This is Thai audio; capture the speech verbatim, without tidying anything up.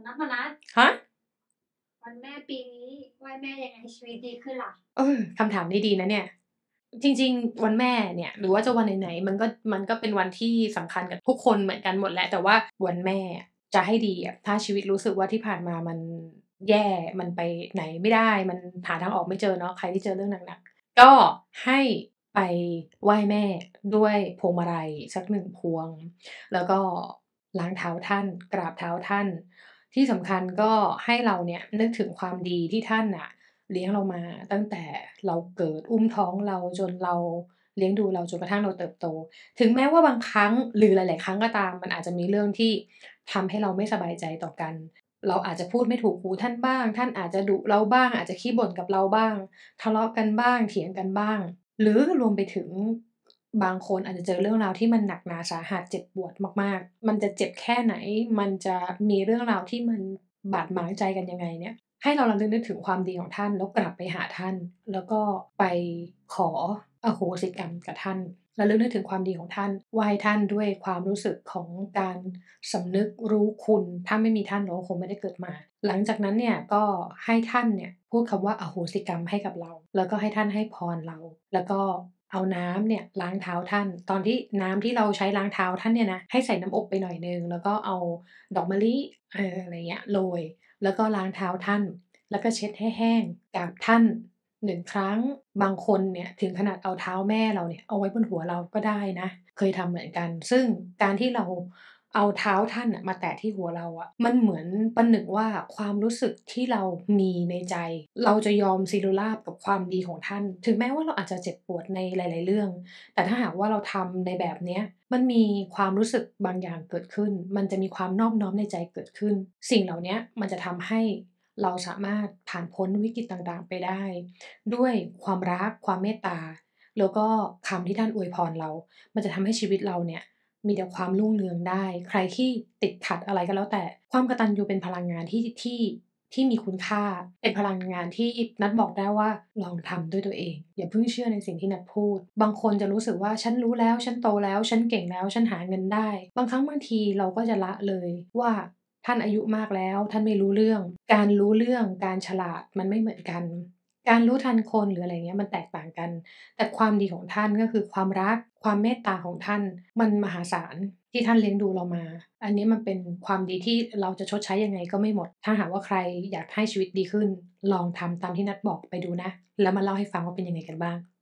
นัดมานัดฮะวันแม่ปีนี้ไหว้แม่ยังไงให้ชีวิตดีขึ้นล่ะเออคำถามนี้ดีนะเนี่ยจริงๆวันแม่เนี่ยหรือว่าจะวันไหนๆมันก็มันก็เป็นวันที่สำคัญกับทุกคนเหมือนกันหมดแหละแต่ว่าวันแม่จะให้ดีอะถ้าชีวิตรู้สึกว่าที่ผ่านมามันแย่มันไปไหนไม่ได้มันหาทางออกไม่เจอเนาะใครที่เจอเรื่องหนักๆก็ให้ไปไหว้แม่ด้วยพวงมาลัยสักหนึ่งพวงแล้วก็ล้างเท้าท่านกราบเท้าท่านที่สำคัญก็ให้เราเนี่ยนึกถึงความดีที่ท่านน่ะ เลี้ยงเรามาตั้งแต่เราเกิดอุ้มท้องเราจนเราเลี้ยงดูเราจนกระทั่งเราเติบโตถึงแม้ว่าบางครั้งหรือหลายๆครั้งก็ตามมันอาจจะมีเรื่องที่ทำให้เราไม่สบายใจต่อกันเราอาจจะพูดไม่ถูกหูท่านบ้างท่านอาจจะดุเราบ้างอาจจะขี้บ่นกับเราบ้างทะเลาะกันบ้างเถียงกันบ้างหรือรวมไปถึงบางคนอาจจะเจอเรื่องราวที่มันหนักหนาสาหัสเจ็บปวดมากๆมันจะเจ็บแค่ไหนมันจะมีเรื่องราวที่มันบาดหมางใจกันยังไงเนี่ย ให้เราระลึกนึกถึงความดีของท่านแล้วกลับไปหาท่านแล้วก็ไปขออโหสิกรรมกับท่านระลึกนึกถึงความดีของท่านไหว้ท่านด้วยความรู้สึกของการสำนึกรู้คุณถ้าไม่มีท่านเราก็คงไม่ได้เกิดมาหลังจากนั้นเนี่ยก็ให้ท่านเนี่ยพูดคำว่าอโหสิกรรมให้กับเราแล้วก็ให้ท่านให้พรเราแล้วก็เอาน้ำเนี่ยล้างเท้าท่านตอนที่น้ำที่เราใช้ล้างเท้าท่านเนี่ยนะให้ใส่น้ำอบไปหน่อยหนึ่งแล้วก็เอาดอกมะลิเอออะไรเงี้ยโรยแล้วก็ล้างเท้าท่าน แล้วก็เช็ดให้แห้งกราบท่านหนึ่งครั้งบางคนเนี่ยถึงขนาดเอาเท้าแม่เราเนี่ยเอาไว้บนหัวเราก็ได้นะเคยทำเหมือนกันซึ่งการที่เราเอาเท้าท่านน่ะมาแตะที่หัวเราอะมันเหมือนประหนึ่งว่าความรู้สึกที่เรามีในใจเราจะยอมสิโรราบกับความดีของท่านถึงแม้ว่าเราอาจจะเจ็บปวดในหลายๆเรื่องแต่ถ้าหากว่าเราทำในแบบเนี้ยมันมีความรู้สึกบางอย่างเกิดขึ้นมันจะมีความนอบน้อมในใจเกิดขึ้นสิ่งเหล่าเนี้ยมันจะทำให้ เราสามารถผ่านพ้นวิกฤตต่างๆไปได้ด้วยความรักความเมตตาแล้วก็คำที่ท่านอวยพรเรา มันจะทำให้ชีวิตเราเนี่ยมีแต่ความรุ่งเรืองได้ใครที่ติดขัดอะไรก็แล้วแต่ความกตัญญูเป็นพลังงานที่ที่ที่มีคุณค่าเป็นพลังงานที่นัดบอกได้ว่าลองทำด้วยตัวเองอย่าเพิ่งเชื่อในสิ่งที่นัดพูดบางคนจะรู้สึกว่าฉันรู้แล้วฉันโตแล้วฉันเก่งแล้วฉันหาเงินได้บางครั้งบางทีเราก็จะละเลยว่า ท่านอายุมากแล้วท่านไม่รู้เรื่องการรู้เรื่องการฉลาดมันไม่เหมือนกันการรู้ทันคนหรืออะไรเงี้ยมันแตกต่างกันแต่ความดีของท่านก็คือความรักความเมตตาของท่านมันมหาศาลที่ท่านเลี้ยงดูเรามาอันนี้มันเป็นความดีที่เราจะชดใช้ยังไงก็ไม่หมดถ้าหากว่าใครอยากให้ชีวิตดีขึ้นลองทำตามที่นัดบอกไปดูนะแล้วมาเล่าให้ฟังว่าเป็นยังไงกันบ้าง